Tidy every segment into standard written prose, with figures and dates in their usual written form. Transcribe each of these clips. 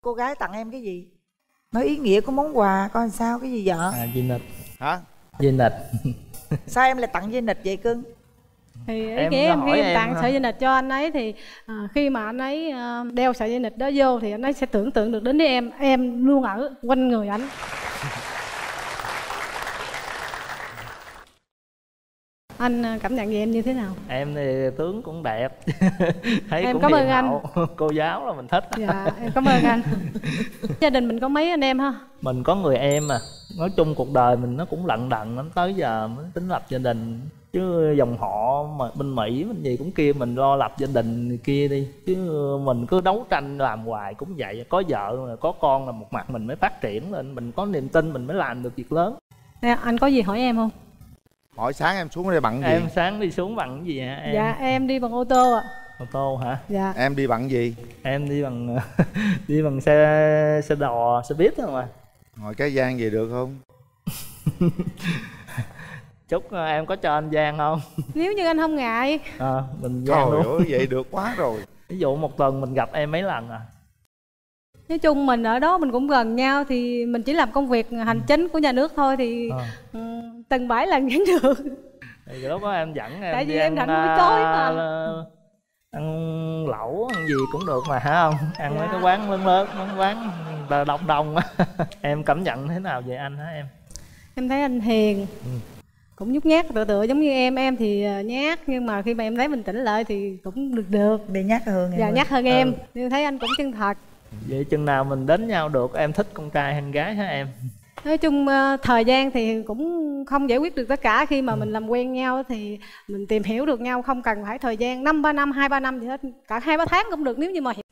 Cô gái tặng em cái gì? Nói ý nghĩa của món quà coi sao, cái gì vợ? dây nịt. Hả? Dây nịt. Sao em lại tặng dây nịt vậy cưng? Thì ý nghĩa em khi em tặng sợi dây nịt cho anh ấy thì khi mà anh ấy đeo sợi dây nịt đó vô thì anh ấy sẽ tưởng tượng được đến với em luôn ở quanh người anh. Anh cảm nhận về em như thế nào? Em thì tướng cũng đẹp. Thấy em cũng cảm ơn hiền anh. hậu. Cô giáo là mình thích. Dạ em cảm ơn anh. Gia đình mình có mấy anh em ha? Mình có người em à. Nói chung cuộc đời mình nó cũng lận đận lắm, tới giờ mới tính lập gia đình. Chứ dòng họ mà bên Mỹ mình gì cũng kia, mình lo lập gia đình kia đi. Chứ mình cứ đấu tranh làm hoài cũng vậy. Có vợ có con là một mặt mình mới phát triển lên. Mình có niềm tin mình mới làm được việc lớn. Nè, anh có gì hỏi em không? Hỏi sáng em xuống đây bằng gì? Em sáng đi xuống bằng cái gì hả em? Dạ em đi bằng ô tô ạ. Ô tô hả? Dạ. Em đi bằng gì? Em đi bằng đi bằng xe đò, xe buýt thôi mà. Ngồi cái gian về được không? Chúc em có cho anh Giang không? Nếu như anh không ngại. Mình Giang Trời luôn. ơi, vậy được quá rồi. Ví dụ một tuần mình gặp em mấy lần à? Nói chung mình ở đó mình cũng gần nhau thì mình chỉ làm công việc hành chính của nhà nước thôi thì tuần 7 lần vẫn được. Thì lúc đó em dẫn em tại vì đi em ăn, rảnh buổi tối mà. ăn lẩu ăn gì cũng được mà hả không? Ăn mấy cái quán lớn lớn, mấy quán đông đông á. Em cảm nhận thế nào về anh hả em? Em thấy anh hiền, cũng nhút nhát tựa giống như em thì nhát, nhưng mà khi mà em thấy mình tỉnh lại thì cũng được. Bị nhát hơn em. Dạ nhát hơn em, nhưng thấy anh cũng chân thật. Vậy chừng nào mình đến nhau được? Em thích con trai hay con gái hả em? Nói chung thời gian thì cũng không giải quyết được tất cả. Khi mà mình làm quen nhau thì mình tìm hiểu được nhau, không cần phải thời gian 5-3 năm, 2-3 năm gì hết. Cả 2-3 tháng cũng được nếu như mà hiểu.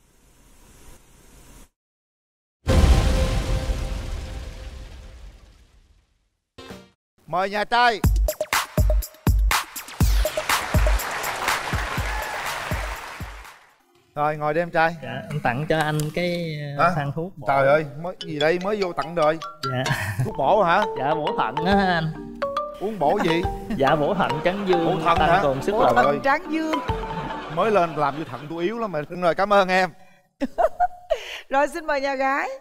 Mời nhà trai. Rồi ngồi đi em trai. Dạ, em tặng cho anh cái thang thuốc bổ. Trời ơi, mới gì đây, mới vô tặng rồi. Dạ. Thuốc bổ hả? Dạ bổ thận á anh. Uống bổ gì? Dạ bổ thận tráng dương. Bổ thận tăng hả? cường sức Bổ lực. thận tráng dương. Mới lên làm như thận tôi yếu lắm mà. Rồi cảm ơn em. Rồi xin mời nhà gái.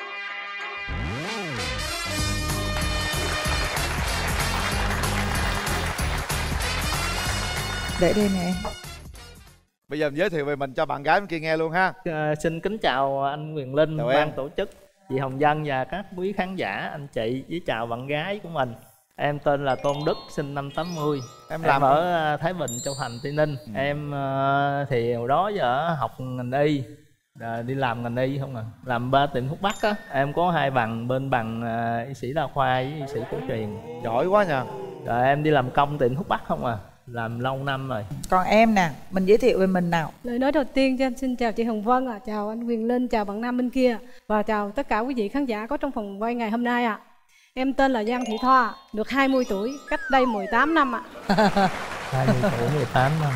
Để đây nè em. Bây giờ mình giới thiệu về mình cho bạn gái bên kia nghe luôn ha. Xin kính chào anh Quyền Linh, chào ban em. tổ chức, chị Hồng Vân và các quý khán giả, anh chị, với chào bạn gái của mình. Em tên là Tôn Đức, sinh năm 80. Em làm ở Thái Bình, Châu Thành, Tây Ninh. Em thì hồi đó giờ học ngành y, đi làm ngành y không à. Làm 3 tiệm thuốc bắc á. Em có 2 bằng, bên bằng y sĩ đa khoa với y sĩ cổ truyền. Giỏi quá nha. Rồi em đi làm công tiệm thuốc bắc không à. Làm lâu năm rồi. Còn em nè, mình giới thiệu về mình nào. Lời nói đầu tiên cho anh xin chào chị Hồng Vân ạ, chào anh Quyền Linh, chào bạn nam bên kia và chào tất cả quý vị khán giả có trong phòng quay ngày hôm nay ạ. Em tên là Giang Thị Thoa, được 20 tuổi, cách đây 18 năm ạ. 20 tuổi, 18 năm.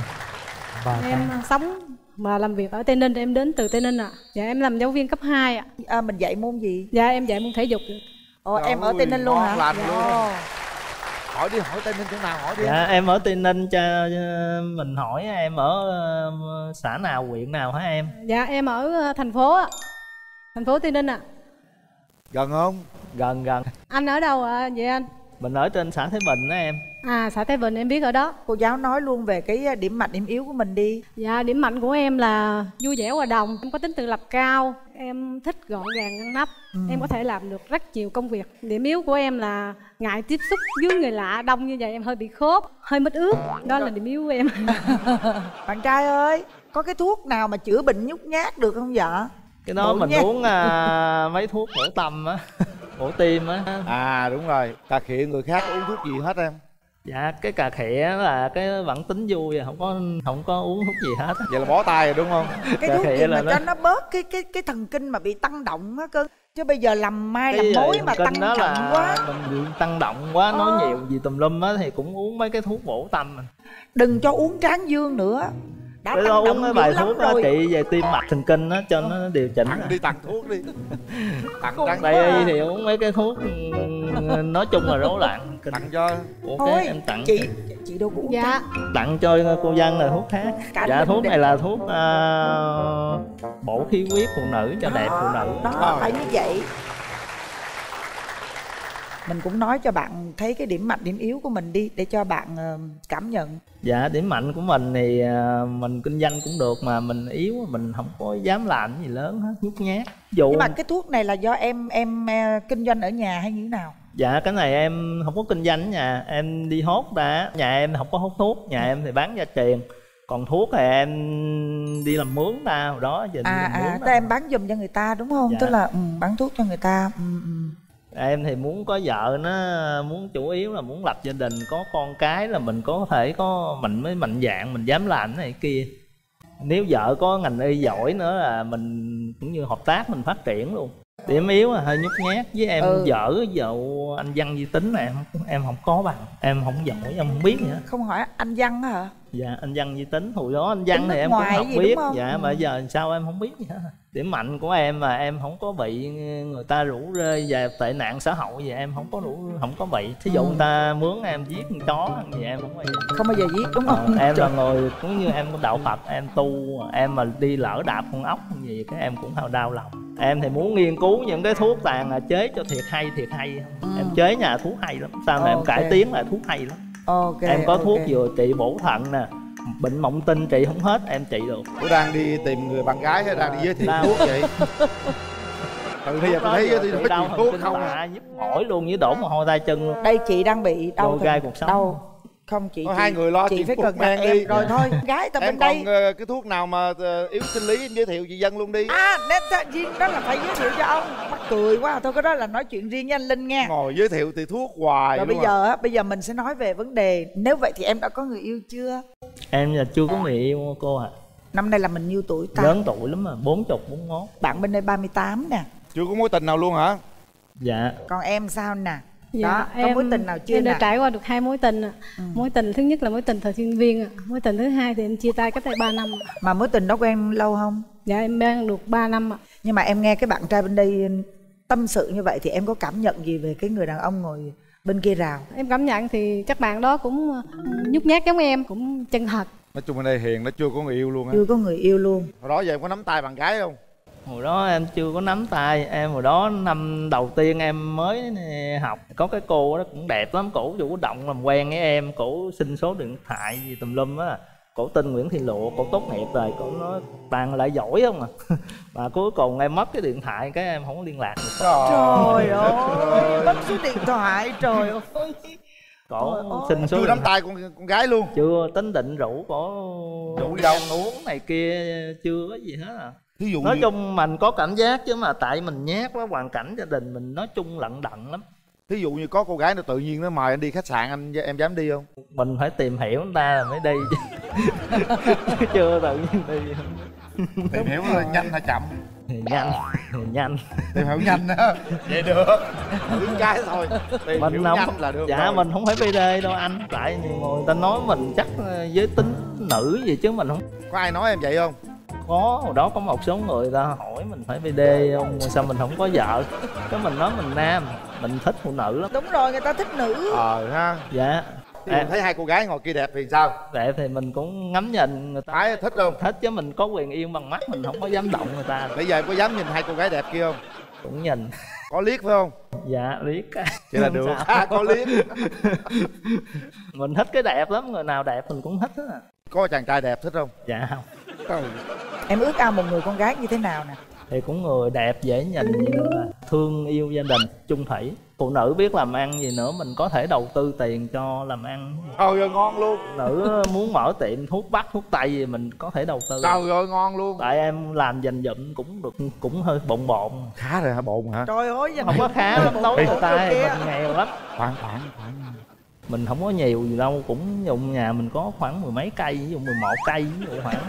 Em sống và làm việc ở Tây Ninh, em đến từ Tây Ninh ạ. Dạ em làm giáo viên cấp 2 ạ. Mình dạy môn gì? Dạ em dạy môn thể dục. Ồ, em ở Tây Ninh luôn hả? Làm dạ. luôn. Hỏi đi, hỏi Tây Ninh chỗ nào, hỏi đi. Dạ em ở Tây Ninh, cho mình hỏi em ở xã nào, huyện nào hả em? Dạ em ở thành phố ạ. Thành phố Tây Ninh ạ. Gần không? Gần. Anh ở đâu ạ vậy anh? Mình ở trên xã Thái Bình đó em. Xã Thái Bình em biết ở đó. Cô giáo nói luôn về cái điểm mạnh điểm yếu của mình đi. Dạ điểm mạnh của em là vui vẻ hòa đồng. Em có tính tự lập cao. Em thích gọn gàng ngăn nắp. Em có thể làm được rất nhiều công việc. Điểm yếu của em là ngại tiếp xúc với người lạ đông như vậy. Em hơi bị khớp, hơi mất ướt. Đó là điểm yếu của em. Bạn trai ơi, có cái thuốc nào mà chữa bệnh nhút nhát được không vợ? Cái đó mình uống mấy thuốc bổ tâm á, bổ tim á. Đúng rồi, cà khịa người khác uống thuốc gì hết em? Dạ cái cà khịa là cái bản tính vui, không có uống thuốc gì hết. Vậy là bó tay rồi đúng không? Cái thuốc gì mà cho nó bớt cái thần kinh mà bị tăng động á cơ. Chứ bây giờ làm mai làm mối mà tăng động quá. Mình bị tăng động quá, nói nhiều gì tùm lum á thì cũng uống mấy cái thuốc bổ tâm. Đừng cho uống tráng dương nữa. Đã tăng động uống mấy bài thuốc đó trị về tim mạch thần kinh á cho nó điều chỉnh. Tặng thuốc đi. Tặng Tây y thì uống mấy cái thuốc nói chung là rối loạn. kinh. Tặng cho. Ủa, thôi em tặng chị đâu có uống Dạ. tặng cho cô Vân là thuốc khác. Dạ thuốc này là thuốc bổ khí huyết phụ nữ cho đẹp phụ nữ. Đó phải như vậy. Mình cũng nói cho bạn thấy cái điểm mạnh điểm yếu của mình đi, để cho bạn cảm nhận. Dạ điểm mạnh của mình thì mình kinh doanh cũng được, mà mình yếu mình không có dám làm gì lớn hết, nhút nhát. Nhưng mà cái thuốc này là do em kinh doanh ở nhà hay như thế nào? Dạ cái này em không có kinh doanh ở nhà, em đi hốt ra. Nhà em không có hút thuốc, nhà em thì bán gia truyền. Còn thuốc thì em đi làm mướn ra hồi đó giờ. Tức em bán giùm cho người ta đúng không? Dạ. Tức là bán thuốc cho người ta. Em thì muốn có vợ, nó muốn chủ yếu là muốn lập gia đình, có con cái là mình có thể mình mới mạnh dạn mình dám làm cái này kia. Nếu vợ có ngành y giỏi nữa là mình cũng như hợp tác mình phát triển luôn. Điểm yếu là hơi nhút nhát, với em dở vụ anh văn vi tính này em không có bằng, em không giỏi, em không biết gì hết. Không hỏi anh Văn hả? Dạ anh văn vi tính, hồi đó anh văn thì em cũng học biết. Dạ mà giờ sao em không biết gì hết. Điểm mạnh của em là em không có bị người ta rủ rê về tệ nạn xã hội gì, em không có bị. Thí dụ người ta mướn em giết con chó gì em không bao giờ giết đúng không? Em là người cũng như em có đạo Phật, em tu, em mà đi lỡ đạp con ốc gì cái em cũng đau lòng. Em thì muốn nghiên cứu những cái thuốc tàn chế cho thiệt hay không. Em chế nhà thuốc hay lắm, sau này em cải tiến lại thuốc hay lắm. Em có thuốc vừa trị bổ thận nè, bệnh mộng tinh trị không hết em trị được. Ủa đang đi tìm người bạn gái hay đang đi giới thiệu thuốc vậy? Từ bây giờ tôi thấy giới thiệu thuốc không nhức mỏi luôn, với đổ mồ hôi tay chân luôn. Đây chị đang bị đau gai cuộc sống. Đau. Không chị hai người lo chị phải cần em đi rồi thôi. Gái ta bên đây. Em còn cái thuốc nào mà yếu sinh lý em giới thiệu chị Vân luôn đi. Riêng đó là phải giới thiệu cho ông. Mắc cười quá. Thôi cái đó là nói chuyện riêng với anh Linh nha. Ngồi giới thiệu thì thuốc hoài. Rồi bây giờ mình sẽ nói về vấn đề. Nếu vậy thì em đã có người yêu chưa? Em là chưa có người yêu cô ạ. Năm nay là mình nhiêu tuổi ta? Lớn tuổi lắm mà, 40, 41. Bạn bên đây 38 nè. Chưa có mối tình nào luôn hả? Dạ. Còn em sao nè? Dạ, đó, có mối tình nào chưa? Em đã trải qua được 2 mối tình. Mối tình thứ nhất là mối tình thời sinh viên. Mối tình thứ hai thì em chia tay cách đây 3 năm. Mà mối tình đó quen lâu không? Dạ em đang được 3 năm ạ. Nhưng mà em nghe cái bạn trai bên đây tâm sự như vậy thì em có cảm nhận gì về cái người đàn ông ngồi bên kia rào? Em cảm nhận thì chắc bạn đó cũng nhút nhát giống em, cũng chân thật. Nói chung bên đây hiền, nó chưa có người yêu luôn á. Chưa có người yêu luôn. Hồi đó giờ em có nắm tay bạn gái không? Hồi đó em chưa có nắm tay, em hồi đó năm đầu tiên em mới học. Có cái cô đó cũng đẹp lắm, cổ chủ động làm quen với em, cổ xin số điện thoại gì tùm lum á. Cổ tên Nguyễn Thị Lụa, cổ tốt nghiệp rồi, cổ nói toàn lại giỏi không à. Mà cuối cùng em mất cái điện thoại, cái em không có liên lạc được. Trời ơi, mất số điện thoại, trời ơi. Cổ xin số. Chưa nắm tay con gái luôn. Chưa, tính định rủ cổ rủ đi đâu uống này kia, chưa có gì hết à. Ví dụ nói chung mình có cảm giác, chứ mà tại mình nhát quá, hoàn cảnh gia đình mình nói chung lận đận lắm. Thí dụ như có cô gái nó tự nhiên nó mời anh đi khách sạn, em dám đi không? Mình phải tìm hiểu người ta mới đi chứ chưa tự nhiên đi. Tìm hiểu là nhanh hay chậm? Thì nhanh. Tìm hiểu nhanh đó vậy được. Thử cái thôi. Tìm mình hiểu không, nhanh là được. Dạ rồi. Mình không phải PD đâu anh. Tại nhiều người ta nói mình chắc giới tính nữ gì chứ mình không. Có ai nói em vậy không? Có, hồi đó có một số người ta hỏi mình phải PD không, sao mình không có vợ. Cái mình nói mình nam, mình thích phụ nữ lắm. Đúng rồi, người ta thích nữ. Ha. Dạ. Em thấy hai cô gái ngồi kia đẹp thì sao? Đẹp thì mình cũng ngắm nhìn người ta. Ai thích không? Thích chứ, mình có quyền yêu bằng mắt, mình không có dám động người ta. Bây giờ em có dám nhìn hai cô gái đẹp kia không? Cũng nhìn. Có liếc phải không? Dạ liếc. Vậy là được. Có liếc. Mình thích cái đẹp lắm, người nào đẹp mình cũng thích á. Có chàng trai đẹp thích không? Dạ không. Em ước ao một người con gái như thế nào nè? Thì cũng người đẹp, dễ nhìn, thương yêu gia đình, chung thủy. Phụ nữ biết làm ăn gì nữa, mình có thể đầu tư tiền cho làm ăn. Trời ơi ngon luôn. Nữ muốn mở tiệm thuốc bắc, thuốc tây gì mình có thể đầu tư. Trời ơi ngon luôn. Tại em làm dành dụm cũng được, cũng hơi bộn bộn. Khá rồi hả? Bộn hả? Trời ơi, không có khá lắm, đối người ta mình nghèo lắm. Khoảng Mình không có nhiều gì đâu, cũng dùng nhà mình có khoảng 10 mấy cây, ví dụ 11 cây ví dụ khoảng.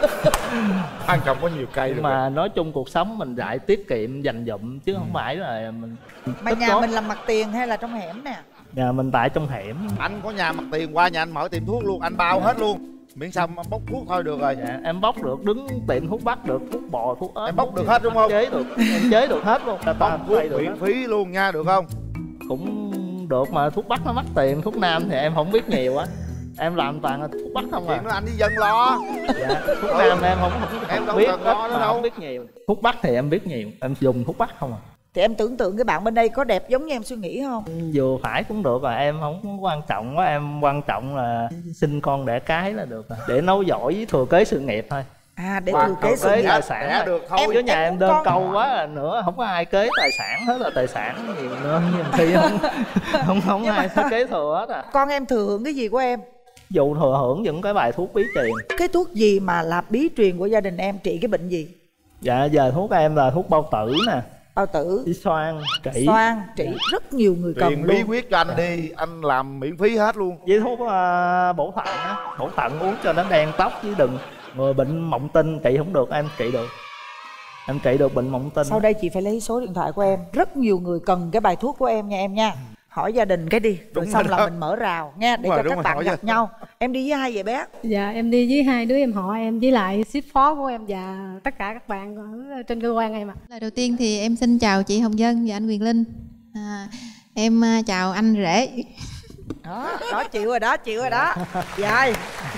Quan trọng có nhiều cây được. Mà nói chung cuộc sống mình lại tiết kiệm dành dụm chứ không phải là mình. Mà nhà tốt. Mình làm mặt tiền hay là trong hẻm nè? Nhà mình tại trong hẻm. Anh có nhà mặt tiền, qua nhà anh mở tiệm thuốc luôn, anh bao hết luôn. Miễn sao em bốc thuốc thôi được rồi. Dạ, em bốc được, đứng tiệm thuốc bắc được, thuốc bò, thuốc ớt. Em bốc được hết đúng không? Chế được, em chế được hết luôn. Bốc thuốc miễn phí luôn nha, được không? Cũng Không được mà thuốc bắc nó mắc tiền, thuốc nam thì em không biết nhiều á. Em làm toàn là thuốc bắc không à. Chuyện đó anh với dân lo. Dạ, thuốc nam em không em đâu biết cần lo nữa đâu. không biết nhiều. Thuốc bắc thì em biết nhiều, em dùng thuốc bắc không à. Thì em tưởng tượng cái bạn bên đây có đẹp giống như em suy nghĩ không? Vừa phải cũng được rồi, em không quan trọng quá. Em quan trọng là sinh con đẻ cái là được rồi, để nối dõi với thừa kế sự nghiệp thôi. À, để thừa kế sự nghiệp. tài sản được thôi. Chứ nhà em đơn con... câu quá là nữa, không có ai kế tài sản hết, là tài sản nhiều nữa, nhiều khi không ai sẽ kế thừa hết à. Con em thừa hưởng cái gì của em? Dù thừa hưởng những cái bài thuốc bí truyền. Cái thuốc gì mà là bí truyền của gia đình em, trị cái bệnh gì? Dạ giờ thuốc em là thuốc bao tử nè, bao tử, đi xoang, trị. Xoang, trị rất nhiều người cần luôn. bí quyết cho anh đi, anh làm miễn phí hết luôn. Với thuốc bổ thận á, bổ thận uống cho nó đen tóc, chứ đừng người bệnh mộng tinh trị không được, em trị được. Em trị được bệnh mộng tinh. Sau đây chị phải lấy số điện thoại của em, rất nhiều người cần cái bài thuốc của em nha em nha. Hỏi gia đình cái đi, rồi xong là mình mở rào nha, để cho các bạn gặp nhau. Em đi với ai vậy bé? Dạ em đi với 2 đứa em họ em, với lại ship phó của em và tất cả các bạn ở trên cơ quan em ạ. Lời đầu tiên thì em xin chào chị Hồng Vân và anh Quyền Linh. Em chào anh rể. Đó chịu rồi đó, chịu rồi đó. Dài.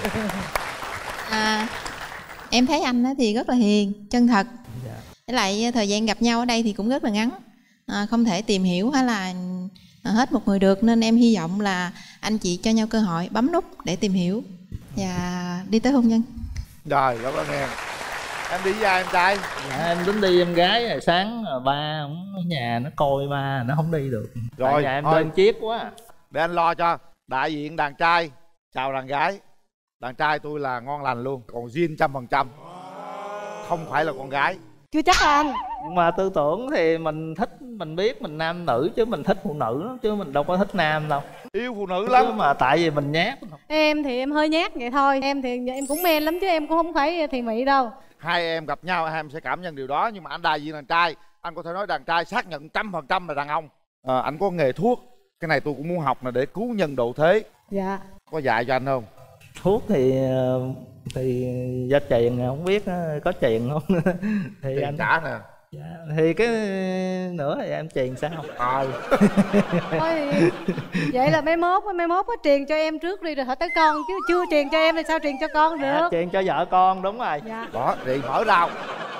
Em thấy anh thì rất là hiền, chân thật. Với lại thời gian gặp nhau ở đây thì cũng rất là ngắn, không thể tìm hiểu hay là hết một người được, nên em hy vọng là anh chị cho nhau cơ hội bấm nút để tìm hiểu và đi tới hôn nhân. Rồi, cảm ơn em. Em đi với ai em trai? Dạ em tính đi em gái, rồi sáng ba ổng ở nhà nó coi ba nó không đi được. Rồi nhà em đơn chiếc quá. Để anh lo cho. Đại diện đàn trai chào đàn gái. Đàn trai tôi là ngon lành luôn, còn zin 100%. Không phải là con gái. Chưa chắc anh. Nhưng mà tư tưởng thì mình thích, mình biết mình nam nữ, chứ mình thích phụ nữ lắm, chứ mình đâu có thích nam đâu. Yêu phụ nữ lắm. Chứ mà tại vì mình nhát. Em thì em hơi nhát vậy thôi. Em thì em cũng men lắm chứ em cũng không phải thì mị đâu. Hai em gặp nhau hai em sẽ cảm nhận điều đó. Nhưng mà anh đại diện đàn trai, anh có thể nói đàn trai xác nhận 100% là đàn ông. Anh có nghề thuốc, cái này tôi cũng muốn học là để cứu nhân độ thế. Dạ. Có dạy cho anh không? Thuốc thì do truyền không biết có truyền không. Thì tiền anh trả nè. Dạ, thì cái nữa thì em truyền sao? Thôi vậy là mấy mốt có truyền cho em trước đi rồi hỏi tới con, chứ chưa truyền cho em thì sao truyền cho con được? Truyền cho vợ con, đúng rồi. Dạ. Đó, thì mở rào.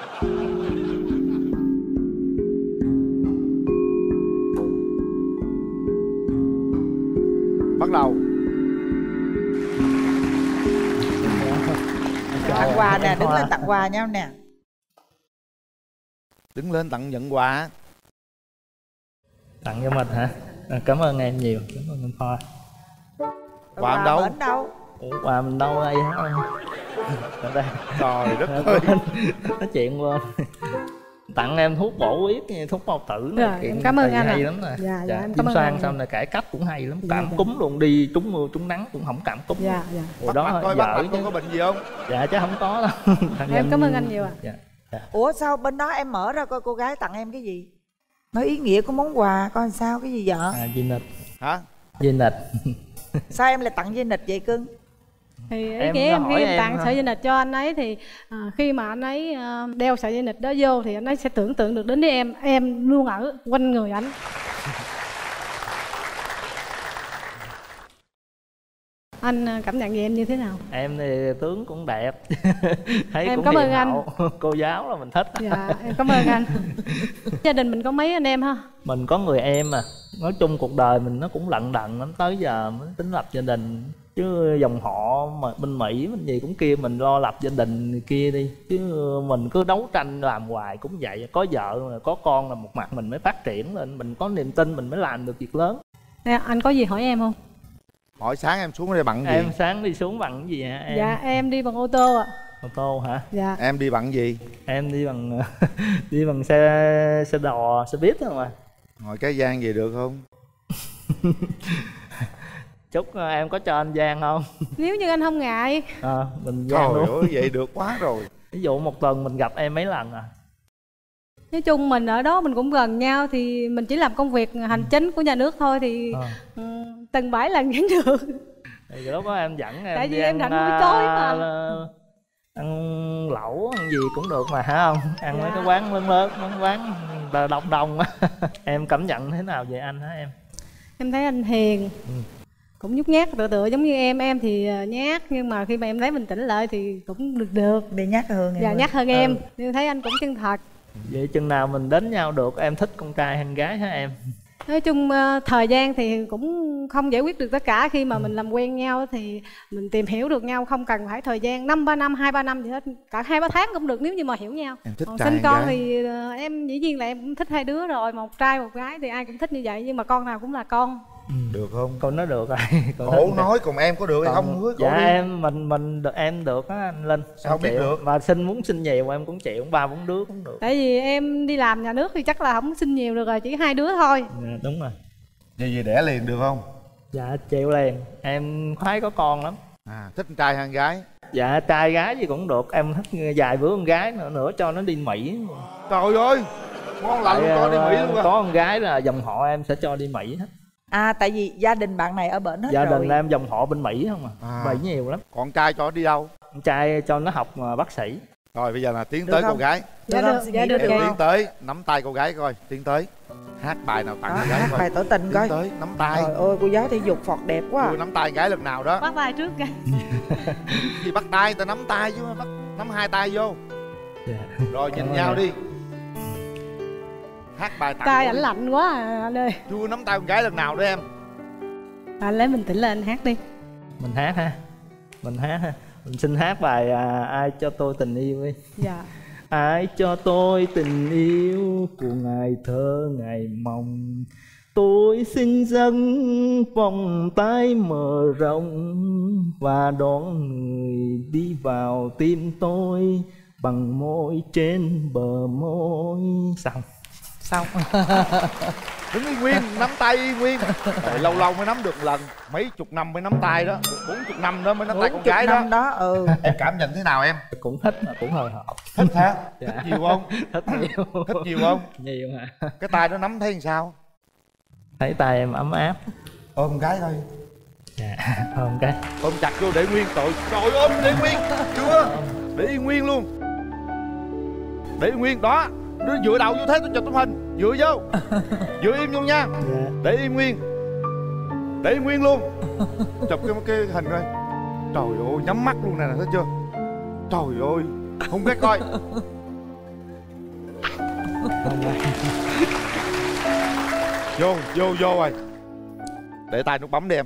Bắt đầu. Tặng quà nè, đứng lên tặng quà nhau nè. Đứng lên tặng nhận quà. Tặng cho mình hả? Cảm ơn em nhiều, cảm ơn em Thoa. Quà đâu? đâu? Quà mình đâu đây hả? Ở đây. Trời đất ơi. Nói chuyện luôn. Tặng em thuốc bổ huyết, thuốc bao tử này. Dạ, em cảm ơn anh hay lắm nè. Dạ, dạ, em Kim cảm ơn xoan anh. xong này cải cách cũng hay lắm. Cảm Dạ, cúm luôn, đi trúng mưa trúng nắng cũng không cảm cúm. Dạ, dạ. Ủa đó coi vợ chứ có bệnh gì không? Dạ chứ không có đâu. Em cảm ơn anh nhiều ạ. Dạ. Dạ. Ủa sao bên đó em mở ra coi cô gái tặng em cái gì? Nói ý nghĩa của món quà coi sao, cái gì vợ? Dây nịch. Hả? Dây nịch. Sao em lại tặng dây nịch vậy cưng? Thì ý nghĩa em khi em tặng sợi dây nịch cho anh ấy thì khi mà anh ấy đeo sợi dây nịch đó vô thì anh ấy sẽ tưởng tượng được đến với em luôn ở quanh người anh. Anh cảm nhận về em như thế nào? Em thì tướng cũng đẹp. Thấy em cũng cảm ơn hiền anh. hậu. Cô giáo là mình thích. Dạ em cảm ơn anh. Gia đình mình có mấy anh em ha? Mình có người em à. Nói chung cuộc đời mình nó cũng lận đận lắm, tới giờ mới tính lập gia đình. Chứ dòng họ mà bên Mỹ bên gì cũng kia, mình lo lập gia đình kia đi. Chứ mình cứ đấu tranh làm hoài cũng vậy. Có vợ có con là một mặt mình mới phát triển lên, mình có niềm tin mình mới làm được việc lớn. Anh có gì hỏi em không? Hỏi sáng em xuống đây bằng gì? Em sáng đi xuống bằng cái gì hả em? Dạ em đi bằng ô tô ạ. Ô tô hả? Dạ. Em đi bằng gì? Em đi bằng đi bằng xe đò, xe buýt thôi mà. Hỏi cái Giang về được không? Chúc em có cho anh Giang không? Nếu như anh không ngại. Mình Giang Trời luôn. ơi, vậy được quá rồi. Ví dụ một tuần mình gặp em mấy lần à? Nói chung mình ở đó mình cũng gần nhau thì mình chỉ làm công việc hành chính của nhà nước thôi thì tuần 7 lần vẫn được. Thì lúc đó em dẫn em tại vì đi em ăn, rảnh buổi tối mà. ăn lẩu ăn gì cũng được mà hả không? Ăn Dạ. mấy cái quán lớn lớn, mấy quán đông đông á. Em cảm nhận thế nào về anh hả em? Em thấy anh hiền, cũng nhút nhát tựa giống như em thì nhát, nhưng mà khi mà em thấy bình tĩnh lại thì cũng được. Đi nhát hơn em. Dạ, nhát hơn em. Nhưng thấy anh cũng chân thật. Vậy chừng nào mình đến nhau được? Em thích con trai hay con gái hả em? Nói chung thời gian thì cũng không giải quyết được tất cả. Khi mà mình làm quen nhau thì mình tìm hiểu được nhau, không cần phải thời gian 5-3 năm, 2-3 năm gì hết. Cả 2-3 tháng cũng được nếu như mà hiểu nhau. Em thích còn trai sinh con gái? thì em dĩ nhiên là em cũng thích hai đứa rồi. Một trai một gái thì ai cũng thích như vậy. Nhưng mà con nào cũng là con. Được không? Con nói được rồi. Cổ nói còn em có được hay không? Hứa cổ dạ đi. mình được, em được á anh Linh. Sao biết chịu. được? Mà muốn sinh nhiều em cũng chịu, 3-4 đứa cũng được. Tại vì em đi làm nhà nước thì chắc là không sinh nhiều được rồi, chỉ 2 đứa thôi. Dạ, đúng rồi. Vậy về đẻ liền được không? Dạ chịu liền, em khoái có con lắm. Thích con trai hay con gái? Dạ trai gái gì cũng được, em thích vài bữa con gái nữa cho nó đi Mỹ. Trời ơi, ngon lành luôn, có đi Mỹ luôn à? Có con gái là dòng họ em sẽ cho đi Mỹ hết. Tại vì gia đình bạn này ở bển hết Gia rồi. đình em dòng họ bên Mỹ không Mỹ nhiều lắm. Còn trai cho nó đi đâu? Con trai cho nó học bác sĩ. Rồi bây giờ là tiến Được tới không? cô gái. Dạ được, dạ được. Em tiến tới, nắm tay cô gái coi, tiến tới. Hát bài nào tặng cô gái hát coi. bài tỏ tình Tiến coi. tới, nắm tay. Trời ơi, cô giáo thể dục phọt đẹp quá. Tôi nắm tay con gái lần nào đó. Bắt tay trước kìa. Thì bắt tay, ta nắm tay chứ bắt nắm hai tay vô. Dạ. Rồi nhìn nhau đi. Hát bài tặng Tay cô ảnh đi. lạnh quá anh ơi. Chưa nắm tay con gái lần nào đó em. Anh lấy bình tĩnh lên anh hát đi. Mình hát ha. Mình xin hát bài Ai cho tôi tình yêu đi. Dạ. Ai cho tôi tình yêu của ngày thơ ngày mong, tôi xin dâng vòng tay mở rộng và đón người đi vào tim tôi bằng môi trên bờ môi. Xong. Đứng y nguyên, nắm tay y nguyên. Tại lâu lâu mới nắm được lần, mấy chục năm mới nắm tay đó, 40 năm đó mới nắm tay con gái đó. đó. Em cảm nhận thế nào em? Cũng thích mà cũng hồi hộp. Thích hả? Dạ. Thích nhiều không? Thích nhiều. Thích nhiều không? Nhiều hả? Cái tay đó nắm thấy làm sao? Thấy tay em ấm áp. Ôm con gái thôi. Dạ, ôm cái. Ôm chặt vô để nguyên, trời ôm để nguyên. Chưa, để y nguyên luôn. Để y nguyên, đó. Đưa dựa đầu vô thế tôi chụp tấm hình. Dựa vô. Dựa im luôn nha. Dạ. Để y nguyên. Để y nguyên luôn. Chụp cái hình coi. Trời ơi, nhắm mắt luôn nè, thấy chưa? Trời ơi, không ghét coi. Vô rồi. Để tay nút bấm đi em.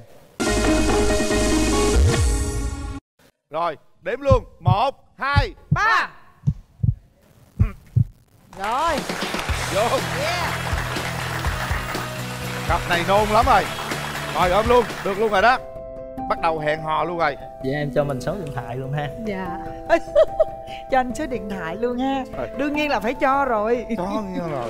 Rồi, đếm luôn. 1, 2, 3. Rồi. Vô. Cặp này nôn lắm rồi. Rồi ôm luôn, được luôn rồi đó. Bắt đầu hẹn hò luôn rồi. Vậy em cho mình số điện thoại luôn ha. Dạ. Cho anh số điện thoại luôn ha. Đương nhiên là phải cho rồi. Có nghe rồi.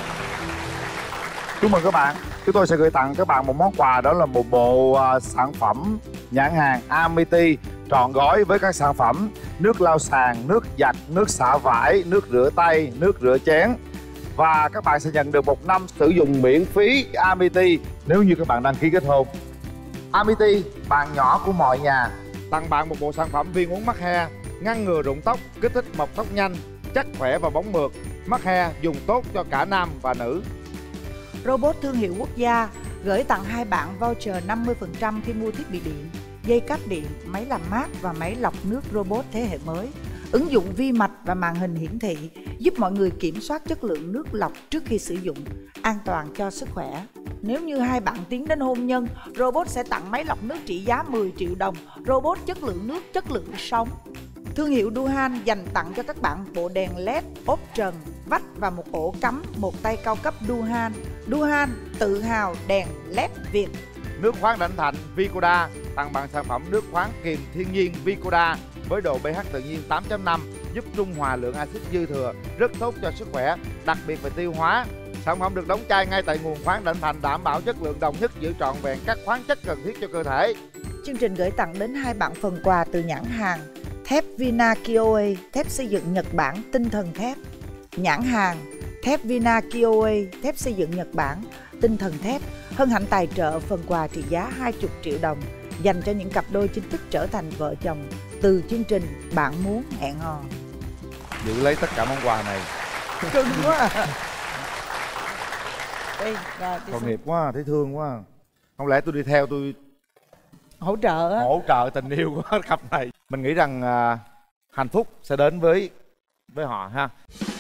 Chúc mừng các bạn. Chúng tôi sẽ gửi tặng các bạn một món quà, đó là một bộ sản phẩm nhãn hàng Amity trọn gói với các sản phẩm nước lau sàn, nước giặt, nước xả vải, nước rửa tay, nước rửa chén. Và các bạn sẽ nhận được 1 năm sử dụng miễn phí Amity nếu như các bạn đăng ký kết hôn. Amity, bạn nhỏ của mọi nhà. Tặng bạn một bộ sản phẩm viên uống mắc he, ngăn ngừa rụng tóc, kích thích mọc tóc nhanh, chắc khỏe và bóng mượt. Mắc he dùng tốt cho cả nam và nữ. Robot thương hiệu quốc gia gửi tặng 2 bạn voucher 50% khi mua thiết bị điện, dây cáp điện, máy làm mát và máy lọc nước robot thế hệ mới. Ứng dụng vi mạch và màn hình hiển thị giúp mọi người kiểm soát chất lượng nước lọc trước khi sử dụng, an toàn cho sức khỏe. Nếu như 2 bạn tiến đến hôn nhân, robot sẽ tặng máy lọc nước trị giá 10 triệu đồng, robot chất lượng nước chất lượng sống. Thương hiệu Duhan dành tặng cho các bạn bộ đèn LED, ốp trần, vách và một ổ cắm một tay cao cấp Duhan. Duhan tự hào đèn LED Việt. Nước khoáng Đảnh Thành Vicoda tặng bạn sản phẩm nước khoáng kiềm thiên nhiên Vicoda với độ pH tự nhiên 8.5, giúp trung hòa lượng axit dư thừa, rất tốt cho sức khỏe, đặc biệt về tiêu hóa. Sản phẩm được đóng chai ngay tại nguồn khoáng Đảnh Thành, đảm bảo chất lượng đồng nhất, giữ trọn vẹn các khoáng chất cần thiết cho cơ thể. Chương trình gửi tặng đến 2 bạn phần quà từ nhãn hàng thép Vina Kioe, thép xây dựng Nhật Bản tinh thần thép. Nhãn hàng thép Vina Kioe, thép xây dựng Nhật Bản tinh thần thép hân hạnh tài trợ phần quà trị giá 20 triệu đồng dành cho những cặp đôi chính thức trở thành vợ chồng từ chương trình Bạn Muốn Hẹn Hò. Giữ lấy tất cả món quà này. Cưng quá à. Đây, rồi, Tội nghiệp quá, thấy thương quá. Không lẽ tôi đi theo tôi hỗ trợ tình yêu của cặp này. Mình nghĩ rằng hạnh phúc sẽ đến với họ ha.